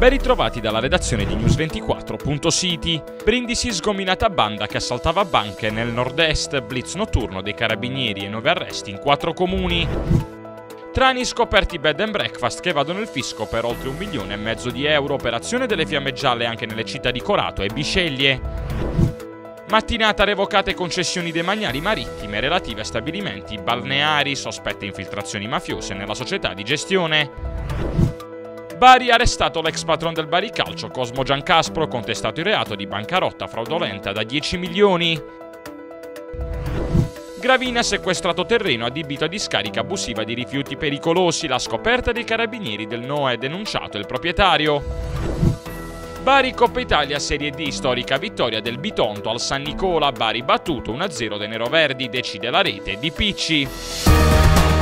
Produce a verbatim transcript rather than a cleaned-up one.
Ben ritrovati dalla redazione di News ventiquattro punto City. Brindisi, sgominata banda che assaltava banche nel nord-est, blitz notturno dei carabinieri e nuovi arresti in quattro comuni. Trani scoperti bed and breakfast che evadono il fisco per oltre un milione e mezzo di euro, operazione delle fiamme gialle anche nelle città di Corato e Bisceglie. Mattinata revocate concessioni demaniali marittime relative a stabilimenti balneari, sospette infiltrazioni mafiose nella società di gestione. Bari, arrestato l'ex patron del Bari Calcio, Cosmo Giancaspro, contestato il reato di bancarotta fraudolenta da dieci milioni. Gravina, sequestrato terreno adibito a discarica abusiva di rifiuti pericolosi, la scoperta dei carabinieri del N O A e denunciato il proprietario. Bari, Coppa Italia Serie D, storica vittoria del Bitonto al San Nicola, Bari battuto uno a zero dai neroverdi, decide la rete di Picci.